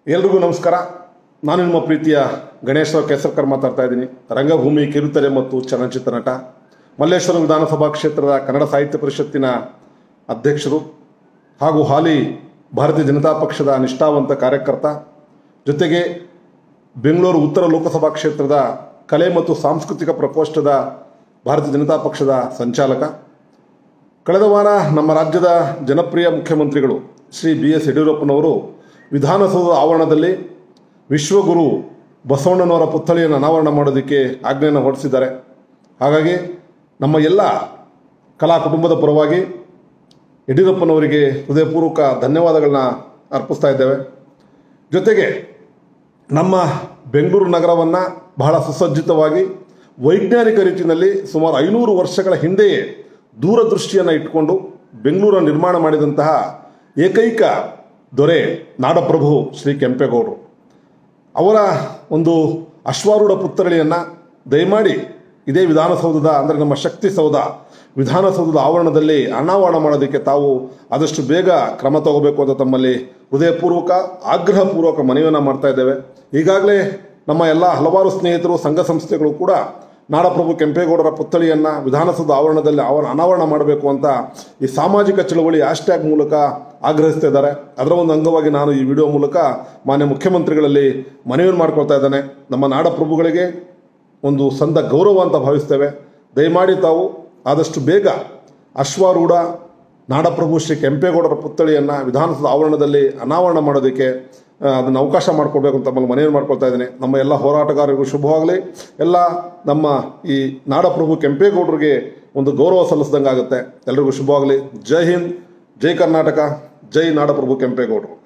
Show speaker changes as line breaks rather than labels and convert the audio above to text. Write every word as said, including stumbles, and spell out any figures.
ಎಲ್ರಿಗೂ ನಮಸ್ಕಾರ. ನಾನು ನಿಮ್ಮ ಪ್ರೀತಿಯ ಗಣೇಶರಾವ್ ಕೇಸರ್ಕರ್ ಮಾತಾಡ್ತಾ ಇದ್ದೀನಿ. ರಂಗಭೂಮಿ, ಕಿರುತೆರೆ ಮತ್ತು ಚಲನಚಿತ್ರ ನಟ, ಮಲ್ಲೇಶ್ವರ ವಿಧಾನಸಭಾ ಕ್ಷೇತ್ರದ ಕನ್ನಡ ಸಾಹಿತ್ಯ ಪರಿಷತ್ತಿನ ಅಧ್ಯಕ್ಷರು ಹಾಗೂ ಹಾಲಿ ಭಾರತೀಯ ಜನತಾ ಪಕ್ಷದ ನಿಷ್ಠಾವಂತ ಕಾರ್ಯಕರ್ತ, ಜೊತೆಗೆ ಬೆಂಗಳೂರು ಉತ್ತರ ಲೋಕಸಭಾ ಕ್ಷೇತ್ರದ ಕಲೆ ಮತ್ತು ಸಾಂಸ್ಕೃತಿಕ ಪ್ರಕೋಷ್ಠದ ಭಾರತೀಯ ಜನತಾ ಪಕ್ಷದ ಸಂಚಾಲಕ. ಕಳೆದ ವಾರ ನಮ್ಮ ರಾಜ್ಯದ ಜನಪ್ರಿಯ ಮುಖ್ಯಮಂತ್ರಿಗಳು ಶ್ರೀ ಬಿ ಎಸ್ ಯಡಿಯೂರಪ್ಪನವರು ವಿಧಾನಸೌಧದ ಆವರಣದಲ್ಲಿ ವಿಶ್ವಗುರು ಬಸವಣ್ಣನವರ ಪುತ್ಥಳಿಯನ್ನು ಅನಾವರಣ ಮಾಡೋದಕ್ಕೆ ಆಜ್ಞೆಯನ್ನು ಹೊರಡಿಸಿದ್ದಾರೆ. ಹಾಗಾಗಿ ನಮ್ಮ ಎಲ್ಲ ಕಲಾ ಕುಟುಂಬದ ಪರವಾಗಿ ಯಡಿಯೂರಪ್ಪನವರಿಗೆ ಹೃದಯಪೂರ್ವಕ ಧನ್ಯವಾದಗಳನ್ನ ಅರ್ಪಿಸ್ತಾ ಇದ್ದೇವೆ. ಜೊತೆಗೆ ನಮ್ಮ ಬೆಂಗಳೂರು ನಗರವನ್ನು ಬಹಳ ಸುಸಜ್ಜಿತವಾಗಿ ವೈಜ್ಞಾನಿಕ ರೀತಿಯಲ್ಲಿ ಸುಮಾರು ಐನೂರು ವರ್ಷಗಳ ಹಿಂದೆಯೇ ದೂರದೃಷ್ಟಿಯನ್ನು ಇಟ್ಟುಕೊಂಡು ಬೆಂಗಳೂರನ್ನು ನಿರ್ಮಾಣ ಮಾಡಿದಂತಹ ಏಕೈಕ ದೊರೆ ನಾಡಪ್ರಭು ಶ್ರೀ ಕೆಂಪೇಗೌಡರು ಅವರ ಒಂದು ಅಶ್ವಾರೂಢ ಪುತ್ಥಳಿಯನ್ನು ದಯಮಾಡಿ ಇದೇ ವಿಧಾನಸೌಧದ ಅಂದರೆ ನಮ್ಮ ಶಕ್ತಿ ಸೌಧ ವಿಧಾನಸೌಧದ ಆವರಣದಲ್ಲಿ ಅನಾವರಣ ಮಾಡೋದಕ್ಕೆ ತಾವು ಆದಷ್ಟು ಬೇಗ ಕ್ರಮ ತಗೋಬೇಕು ಅಂತ ತಮ್ಮಲ್ಲಿ ಹೃದಯಪೂರ್ವಕ ಆಗ್ರಹಪೂರ್ವಕ ಮನವಿಯನ್ನು ಮಾಡ್ತಾ ಇದ್ದೇವೆ. ಈಗಾಗಲೇ ನಮ್ಮ ಎಲ್ಲ ಹಲವಾರು ಸ್ನೇಹಿತರು, ಸಂಘ ಸಂಸ್ಥೆಗಳು ಕೂಡ ನಾಡಪ್ರಭು ಕೆಂಪೇಗೌಡರ ಪುತ್ಥಳಿಯನ್ನು ವಿಧಾನಸೌಧ ಆವರಣದಲ್ಲಿ ಅವರ ಅನಾವರಣ ಮಾಡಬೇಕು ಅಂತ ಈ ಸಾಮಾಜಿಕ ಚಳವಳಿ ಹ್ಯಾಶ್ಟ್ಯಾಗ್ ಮೂಲಕ ಆಗ್ರಹಿಸ್ತಾ ಇದ್ದಾರೆ. ಅದರ ಒಂದು ಅಂಗವಾಗಿ ನಾನು ಈ ವಿಡಿಯೋ ಮೂಲಕ ಮಾನ್ಯ ಮುಖ್ಯಮಂತ್ರಿಗಳಲ್ಲಿ ಮನವಿಯನ್ನು ಮಾಡ್ಕೊಳ್ತಾ ಇದ್ದೇನೆ. ನಮ್ಮ ನಾಡಪ್ರಭುಗಳಿಗೆ ಒಂದು ಸಂದ ಗೌರವ ಅಂತ ಭಾವಿಸ್ತೇವೆ. ದಯಮಾಡಿ ತಾವು ಆದಷ್ಟು ಬೇಗ ಅಶ್ವಾರೂಢ ನಾಡಪ್ರಭು ಶ್ರೀ ಕೆಂಪೇಗೌಡರ ಪುತ್ಥಳಿಯನ್ನು ವಿಧಾನಸೌಧ ಆವರಣದಲ್ಲಿ ಅನಾವರಣ ಮಾಡೋದಕ್ಕೆ ಅದನ್ನು ಅವಕಾಶ ಮಾಡಿಕೊಡ್ಬೇಕು ಅಂತ ತಮ್ಮಲ್ಲಿ ಮನವಿ ಮಾಡ್ಕೊಳ್ತಾ ಇದ್ದೇನೆ. ನಮ್ಮ ಎಲ್ಲ ಹೋರಾಟಗಾರರಿಗೂ ಶುಭವಾಗಲಿ. ಎಲ್ಲ ನಮ್ಮ ಈ ನಾಡಪ್ರಭು ಕೆಂಪೇಗೌಡರಿಗೆ ಒಂದು ಗೌರವ ಸಲ್ಲಿಸಿದಂಗೆ ಆಗುತ್ತೆ. ಎಲ್ರಿಗೂ ಶುಭವಾಗಲಿ. ಜೈ ಹಿಂದ್, ಜೈ ಕರ್ನಾಟಕ, ಜೈ ನಾಡಪ್ರಭು ಕೆಂಪೇಗೌಡರು.